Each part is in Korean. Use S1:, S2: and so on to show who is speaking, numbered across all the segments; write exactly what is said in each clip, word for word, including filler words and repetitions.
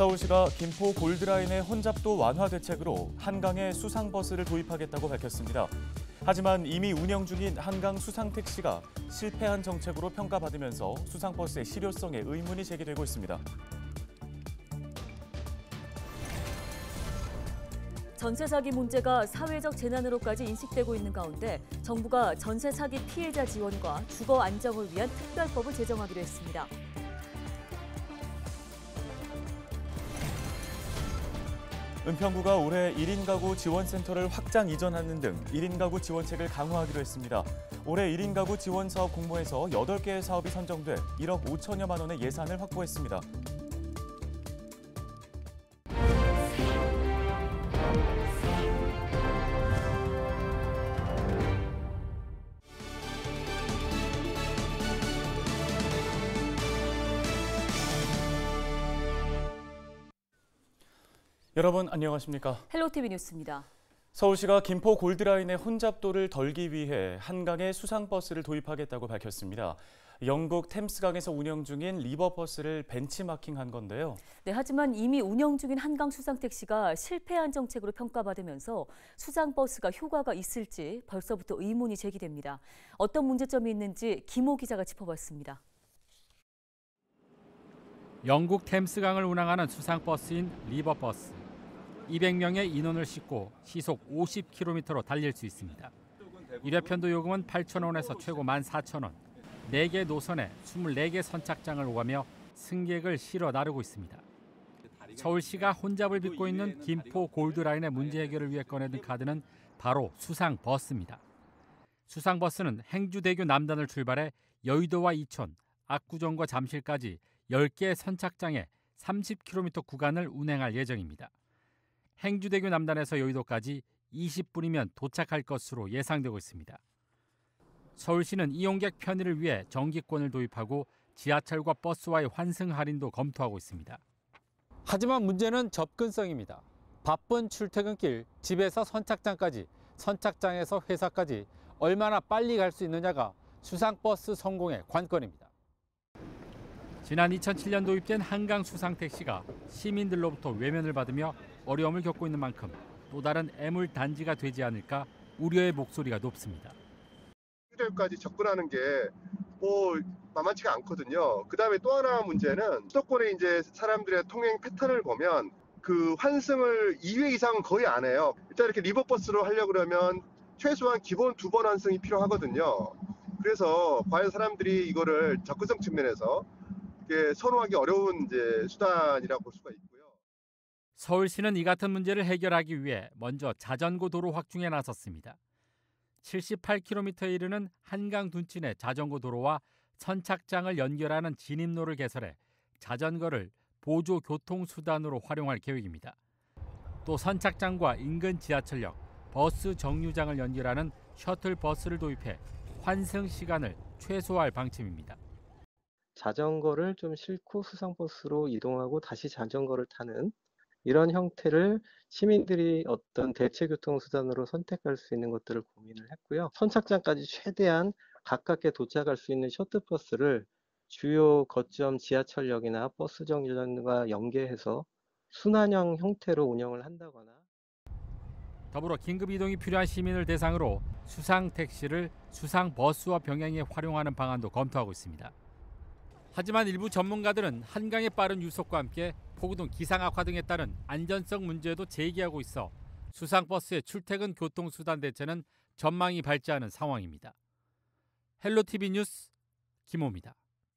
S1: 서울시가 김포 골드라인의 혼잡도 완화 대책으로 한강에 수상버스를 도입하겠다고 밝혔습니다. 하지만 이미 운영 중인 한강 수상택시가 실패한 정책으로 평가받으면서 수상버스의 실효성에 의문이 제기되고 있습니다.
S2: 전세 사기 문제가 사회적 재난으로까지 인식되고 있는 가운데 정부가 전세 사기 피해자 지원과 주거 안정을 위한 특별법을 제정하기로 했습니다.
S1: 은평구가 올해 일 인 가구 지원센터를 확장 이전하는 등 일 인 가구 지원책을 강화하기로 했습니다. 올해 일 인 가구 지원 사업 공모에서 여덟 개의 사업이 선정돼 일억 오천여만 원의 예산을 확보했습니다. 여러분 안녕하십니까?
S2: 헬로티비 뉴스입니다.
S1: 서울시가 김포 골드라인의 혼잡도를 덜기 위해 한강에 수상버스를 도입하겠다고 밝혔습니다. 영국 템스강에서 운영 중인 리버버스를 벤치마킹한 건데요.
S2: 네, 하지만 이미 운영 중인 한강 수상택시가 실패한 정책으로 평가받으면서 수상버스가 효과가 있을지 벌써부터 의문이 제기됩니다. 어떤 문제점이 있는지 김호 기자가 짚어봤습니다.
S3: 영국 템스강을 운항하는 수상버스인 리버버스. 이백 명의 인원을 싣고 시속 오십 킬로미터로 달릴 수 있습니다. 일 회 편도 요금은 팔천 원에서 최고 만 사천 원. 네 개 노선에 스물네 개 선착장을 오가며 승객을 실어 나르고 있습니다. 서울시가 혼잡을 빚고 있는 김포 골드라인의 문제 해결을 위해 꺼내든 카드는 바로 수상버스입니다. 수상버스는 행주대교 남단을 출발해 여의도와 이천, 압구정과 잠실까지 열 개 선착장에 삼십 킬로미터 구간을 운행할 예정입니다. 행주대교 남단에서 여의도까지 이십 분이면 도착할 것으로 예상되고 있습니다. 서울시는 이용객 편의를 위해 정기권을 도입하고 지하철과 버스와의 환승 할인도 검토하고 있습니다. 하지만 문제는 접근성입니다. 바쁜 출퇴근길, 집에서 선착장까지, 선착장에서 회사까지 얼마나 빨리 갈 수 있느냐가 수상버스 성공의 관건입니다. 지난 이천칠 년 도입된 한강 수상택시가 시민들로부터 외면을 받으며 어려움을 겪고 있는 만큼 또 다른 애물단지가 되지 않을까 우려의 목소리가 높습니다.
S4: 휴대까지 접근하는 게 뭐 만만치가 않거든요. 그다음에 또 하나 문제는 수도권에 이제 사람들의 통행 패턴을 보면 그 환승을 이 회 이상은 거의 안 해요. 일단 이렇게 리버버스로 하려고 그러면 최소한 기본 두 번 환승이 필요하거든요. 그래서 과연 사람들이 이거를 접근성 측면에서 선호하기 어려운 이제 수단이라고 볼 수가 있고요.
S3: 서울시는 이 같은 문제를 해결하기 위해 먼저 자전거 도로 확충에 나섰습니다. 칠십팔 킬로미터에 이르는 한강 둔치 자전거 도로와 선착장을 연결하는 진입로를 개설해 자전거를 보조 교통수단으로 활용할 계획입니다. 또 선착장과 인근 지하철역, 버스 정류장을 연결하는 셔틀버스를 도입해 환승 시간을 최소화할 방침입니다.
S5: 자전거를 좀 싣고 수상버스로 이동하고 다시 자전거를 타는 이런 형태를 시민들이 어떤 대체교통수단으로 선택할 수 있는 것들을 고민을 했고요. 선착장까지 최대한 가깝게 도착할 수 있는 셔틀버스를 주요 거점 지하철역이나 버스 정류장과 연계해서 순환형 형태로 운영을 한다거나
S3: 더불어 긴급 이동이 필요한 시민을 대상으로 수상택시를 수상버스와 병행해 활용하는 방안도 검토하고 있습니다. 하지만 일부 전문가들은 한강의 빠른 유속과 함께 폭우 등 기상 악화 등에 따른 안전성 문제도 제기하고 있어 수상버스의 출퇴근 교통수단 대체는 전망이 밝지 않은 상황입니다. 헬로티비 뉴스 김호입니다.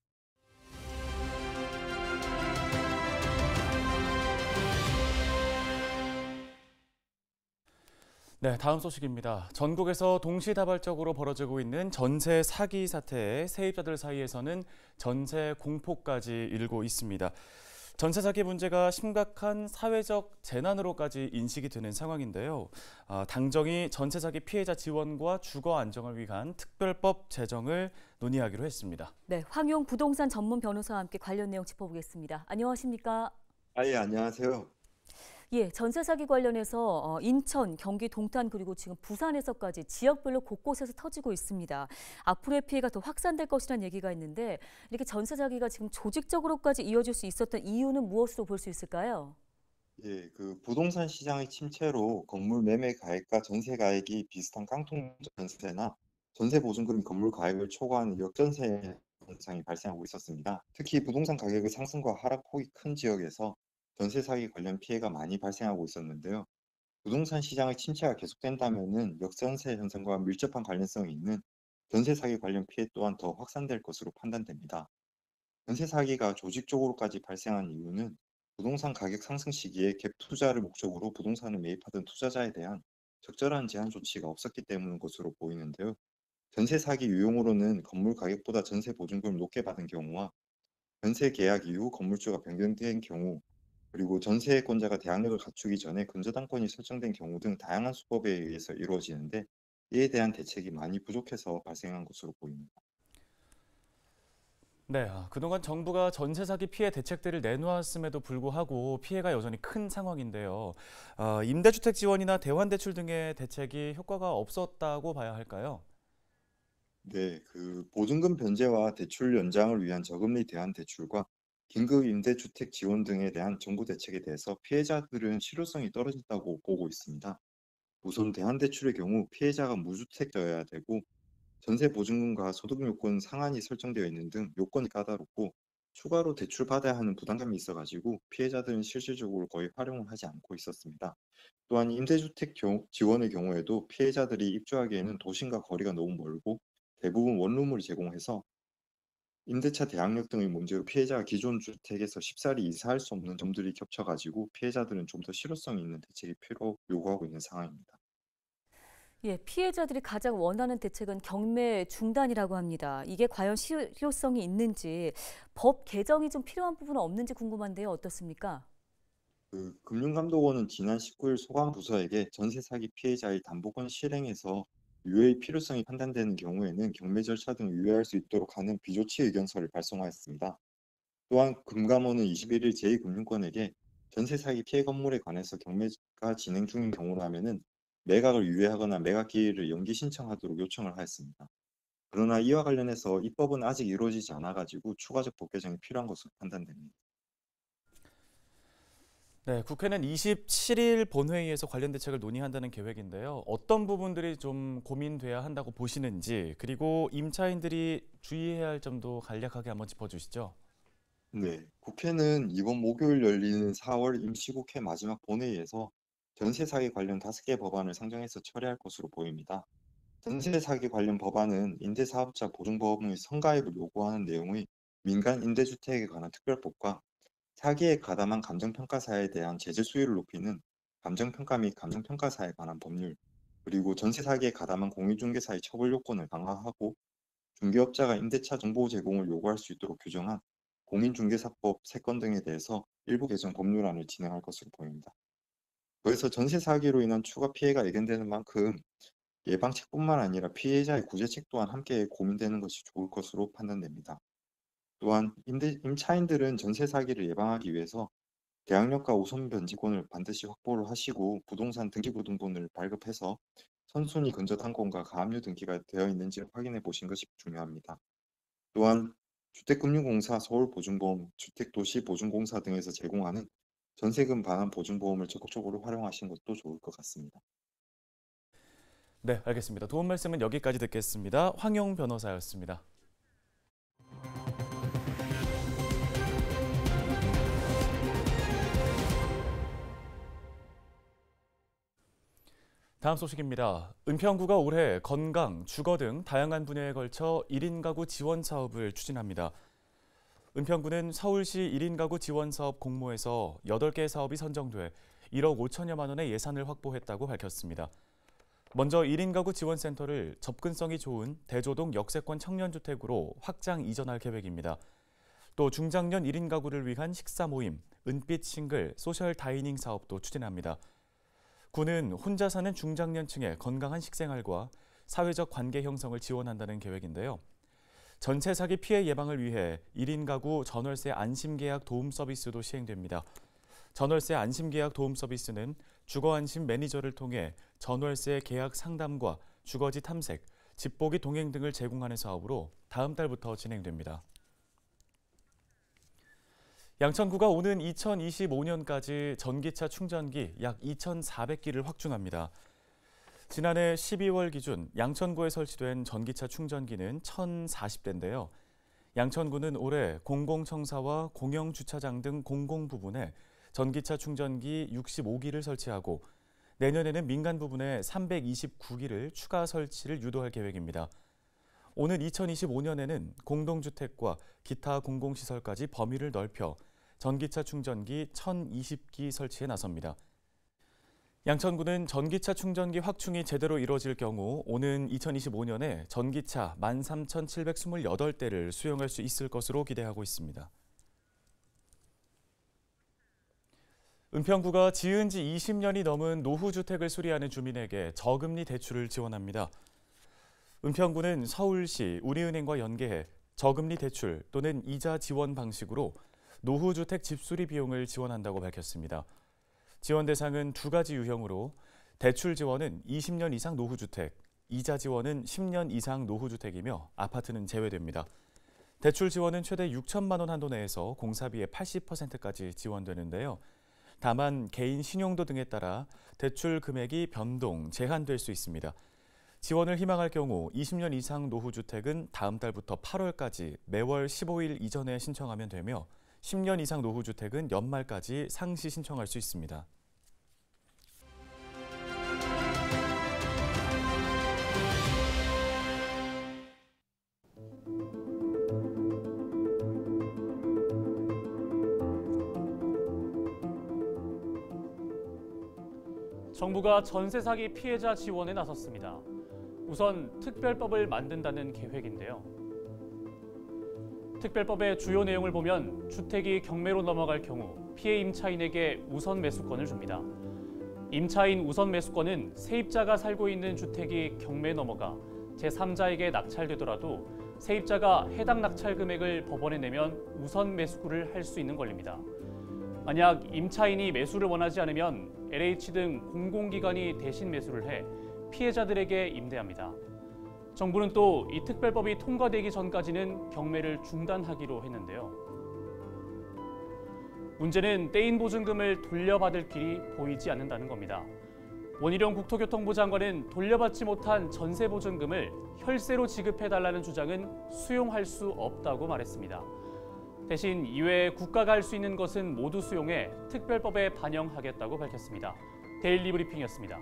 S1: 네, 다음 소식입니다. 전국에서 동시다발적으로 벌어지고 있는 전세 사기 사태에 세입자들 사이에서는 전세 공포까지 일고 있습니다. 전세 사기 문제가 심각한 사회적 재난으로까지 인식이 되는 상황인데요. 아, 당정이 전세 사기 피해자 지원과 주거 안정을 위한 특별법 제정을 논의하기로 했습니다.
S2: 네, 황용 부동산 전문 변호사와 함께 관련 내용 짚어보겠습니다. 안녕하십니까?
S6: 아, 예, 안녕하세요.
S2: 예, 전세 사기 관련해서 어, 인천, 경기 동탄 그리고 지금 부산에서까지 지역별로 곳곳에서 터지고 있습니다. 앞으로의 피해가 더 확산될 것이라는 얘기가 있는데 이렇게 전세 사기가 지금 조직적으로까지 이어질 수 있었던 이유는 무엇으로 볼 수 있을까요?
S6: 예, 그 부동산 시장의 침체로 건물 매매 가액과 전세 가액이 비슷한 깡통 전세나 전세 보증금 건물 가액을 초과하는 역전세 현상이 발생하고 있었습니다. 특히 부동산 가격의 상승과 하락폭이 큰 지역에서 전세 사기 관련 피해가 많이 발생하고 있었는데요. 부동산 시장의 침체가 계속된다면은 역전세 현상과 밀접한 관련성이 있는 전세 사기 관련 피해 또한 더 확산될 것으로 판단됩니다. 전세 사기가 조직적으로까지 발생한 이유는 부동산 가격 상승 시기에 갭 투자를 목적으로 부동산을 매입하던 투자자에 대한 적절한 제한 조치가 없었기 때문인 것으로 보이는데요. 전세 사기 유형으로는 건물 가격보다 전세 보증금을 높게 받은 경우와 전세 계약 이후 건물주가 변경된 경우, 그리고 전세권자가 대항력을 갖추기 전에 근저당권이 설정된 경우 등 다양한 수법에 의해서 이루어지는데, 이에 대한 대책이 많이 부족해서 발생한 것으로 보입니다.
S1: 네, 아, 그동안 정부가 전세 사기 피해 대책들을 내놓았음에도 불구하고 피해가 여전히 큰 상황인데요. 아, 임대주택 지원이나 대환대출 등의 대책이 효과가 없었다고 봐야 할까요?
S6: 네, 그 보증금 변제와 대출 연장을 위한 저금리 대안 대출과 긴급 임대주택 지원 등에 대한 정부 대책에 대해서 피해자들은 실효성이 떨어진다고 보고 있습니다. 우선 대환대출의 경우 피해자가 무주택자여야 되고, 전세 보증금과 소득 요건 상한이 설정되어 있는 등 요건이 까다롭고, 추가로 대출받아야 하는 부담감이 있어가지고 피해자들은 실질적으로 거의 활용을 하지 않고 있었습니다. 또한 임대주택 경- 지원의 경우에도 피해자들이 입주하기에는 도심과 거리가 너무 멀고 대부분 원룸을 제공해서 임대차 대항력 등의 문제로 피해자가 기존 주택에서 쉽사리 이사할 수 없는 점들이 겹쳐가지고 피해자들은 좀 더 실효성 있는 대책이 필요 요구하고 있는 상황입니다.
S2: 예, 피해자들이 가장 원하는 대책은 경매 중단이라고 합니다. 이게 과연 실효성이 있는지 법 개정이 좀 필요한 부분은 없는지 궁금한데요. 어떻습니까?
S6: 그 금융감독원은 지난 십구 일 소관부서에게 전세 사기 피해자의 담보권 실행에서 유예의 필요성이 판단되는 경우에는 경매 절차 등을 유예할 수 있도록 하는 비조치 의견서를 발송하였습니다. 또한 금감원은 이십일 일 제이 금융권에게 전세 사기 피해 건물에 관해서 경매가 진행 중인 경우라면은 매각을 유예하거나 매각 기일을 연기 신청하도록 요청을 하였습니다. 그러나 이와 관련해서 입법은 아직 이루어지지 않아 가지고 추가적 법 개정이 필요한 것으로 판단됩니다.
S1: 네, 국회는 이십칠 일 본회의에서 관련 대책을 논의한다는 계획인데요. 어떤 부분들이 좀 고민돼야 한다고 보시는지, 그리고 임차인들이 주의해야 할 점도 간략하게 한번 짚어주시죠.
S6: 네, 국회는 이번 목요일 열리는 사월 임시국회 마지막 본회의에서 전세 사기 관련 다섯 개 법안을 상정해서 처리할 것으로 보입니다. 전세 사기 관련 법안은 임대사업자 보증보험의 선가입을 요구하는 내용의 민간 임대주택에 관한 특별법과 사기에 가담한 감정평가사에 대한 제재 수위를 높이는 감정평가 및 감정평가사에 관한 법률, 그리고 전세 사기에 가담한 공인중개사의 처벌 요건을 강화하고 중개업자가 임대차 정보 제공을 요구할 수 있도록 규정한 공인중개사법 세 건 등에 대해서 일부 개정 법률안을 진행할 것으로 보입니다. 그래서 전세 사기로 인한 추가 피해가 예견되는 만큼 예방책뿐만 아니라 피해자의 구제책 또한 함께 고민되는 것이 좋을 것으로 판단됩니다. 또한 임대, 임차인들은 전세 사기를 예방하기 위해서 대항력과 우선 변제권을 반드시 확보를 하시고 부동산 등기부등본을 발급해서 선순위 근저당권과 가압류 등기가 되어 있는지를 확인해 보신 것이 중요합니다. 또한 주택금융공사, 서울보증보험, 주택도시보증공사 등에서 제공하는 전세금 반환 보증보험을 적극적으로 활용하시는 것도 좋을 것 같습니다.
S1: 네, 알겠습니다. 도움 말씀은 여기까지 듣겠습니다. 황용 변호사였습니다. 다음 소식입니다. 은평구가 올해 건강, 주거 등 다양한 분야에 걸쳐 일 인 가구 지원 사업을 추진합니다. 은평구는 서울시 일 인 가구 지원 사업 공모에서 여덟 개 사업이 선정돼 일억 오천여만 원의 예산을 확보했다고 밝혔습니다. 먼저 일 인 가구 지원센터를 접근성이 좋은 대조동 역세권 청년주택으로 확장 이전할 계획입니다. 또 중장년 일 인 가구를 위한 식사 모임, 은빛 싱글, 소셜 다이닝 사업도 추진합니다. 구는 혼자 사는 중장년층의 건강한 식생활과 사회적 관계 형성을 지원한다는 계획인데요. 전세 사기 피해 예방을 위해 일 인 가구 전월세 안심계약 도움 서비스도 시행됩니다. 전월세 안심계약 도움 서비스는 주거안심 매니저를 통해 전월세 계약 상담과 주거지 탐색, 집보기 동행 등을 제공하는 사업으로 다음 달부터 진행됩니다. 양천구가 오는 이천이십오 년까지 전기차 충전기 약 이천사백 기를 확충합니다. 지난해 십이월 기준 양천구에 설치된 전기차 충전기는 천사십 대인데요. 양천구는 올해 공공청사와 공영주차장 등 공공 부분에 전기차 충전기 육십오 기를 설치하고 내년에는 민간 부분에 삼백이십구 기를 추가 설치를 유도할 계획입니다. 오는 이천이십오 년에는 공동주택과 기타 공공시설까지 범위를 넓혀 전기차 충전기 천이십 기 설치에 나섭니다. 양천구는 전기차 충전기 확충이 제대로 이뤄질 경우 오는 이천이십오 년에 전기차 만 삼천칠백이십팔 대를 수용할 수 있을 것으로 기대하고 있습니다. 은평구가 지은 지 이십 년이 넘은 노후주택을 수리하는 주민에게 저금리 대출을 지원합니다. 은평구는 서울시 우리은행과 연계해 저금리 대출 또는 이자 지원 방식으로 노후주택 집수리 비용을 지원한다고 밝혔습니다. 지원 대상은 두 가지 유형으로 대출 지원은 이십 년 이상 노후주택, 이자 지원은 십 년 이상 노후주택이며 아파트는 제외됩니다. 대출 지원은 최대 육천만 원 한도 내에서 공사비의 팔십 퍼센트까지 지원되는데요. 다만 개인 신용도 등에 따라 대출 금액이 변동, 제한될 수 있습니다. 지원을 희망할 경우 이십 년 이상 노후주택은 다음 달부터 팔월까지 매월 십오 일 이전에 신청하면 되며 십 년 이상 노후주택은 연말까지 상시 신청할 수 있습니다.
S7: 정부가 전세 사기 피해자 지원에 나섰습니다. 우선 특별법을 만든다는 계획인데요. 특별법의 주요 내용을 보면 주택이 경매로 넘어갈 경우 피해 임차인에게 우선 매수권을 줍니다. 임차인 우선 매수권은 세입자가 살고 있는 주택이 경매에 넘어가 제삼자에게 낙찰되더라도 세입자가 해당 낙찰 금액을 법원에 내면 우선 매수를 할 수 있는 권리입니다. 만약 임차인이 매수를 원하지 않으면 엘에이치 등 공공기관이 대신 매수를 해 피해자들에게 임대합니다. 정부는 또 이 특별법이 통과되기 전까지는 경매를 중단하기로 했는데요. 문제는 떼인 보증금을 돌려받을 길이 보이지 않는다는 겁니다. 원희룡 국토교통부 장관은 돌려받지 못한 전세 보증금을 혈세로 지급해달라는 주장은 수용할 수 없다고 말했습니다. 대신 이외에 국가가 할 수 있는 것은 모두 수용해 특별법에 반영하겠다고 밝혔습니다. 데일리 브리핑이었습니다.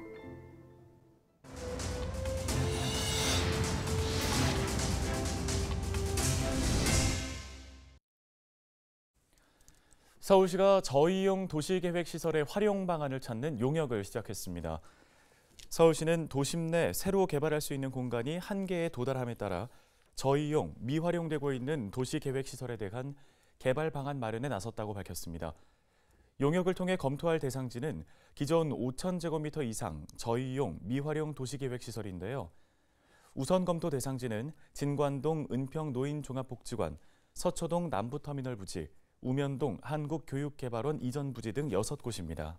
S1: 서울시가 저이용 도시계획시설의 활용 방안을 찾는 용역을 시작했습니다. 서울시는 도심 내 새로 개발할 수 있는 공간이 한계에 도달함에 따라 저이용, 미활용되고 있는 도시계획시설에 대한 개발 방안 마련에 나섰다고 밝혔습니다. 용역을 통해 검토할 대상지는 기존 오천 제곱미터 이상 저이용, 미활용 도시계획시설인데요. 우선 검토 대상지는 진관동 은평노인종합복지관, 서초동 남부터미널 부지, 우면동 한국교육개발원 이전 부지 등 여섯 곳입니다.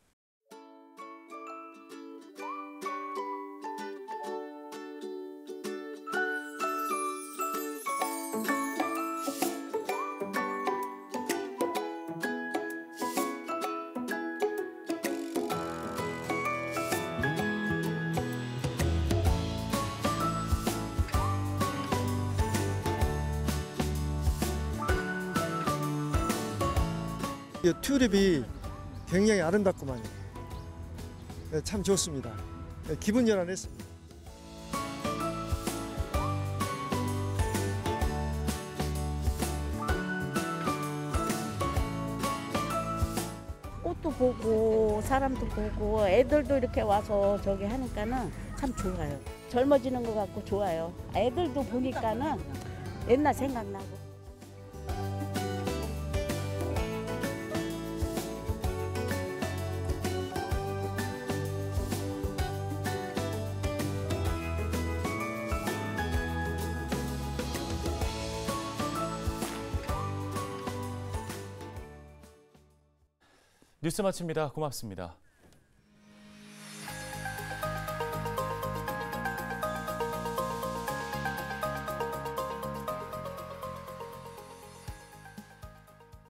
S8: 이 튤립이 굉장히 아름답구만요. 참 좋습니다. 기분 전환했습니다.
S9: 꽃도 보고 사람도 보고 애들도 이렇게 와서 저기 하니까는 참 좋아요. 젊어지는 것 같고 좋아요. 애들도 보니까는 옛날 생각나고.
S1: 뉴스 마칩니다. 고맙습니다.